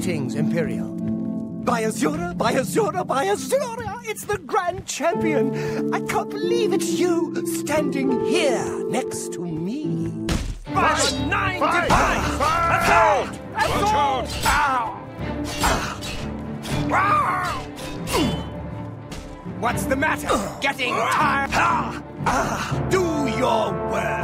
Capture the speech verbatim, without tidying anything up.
Greetings, Imperial. By Azura, by Azura, by Azura! It's the Grand Champion! I can't believe it's you standing here next to me. Five, nine, five, five, five. Assault! Assault! Ow! Ow! What's the matter? Getting tired? Ah! Ah, do your work!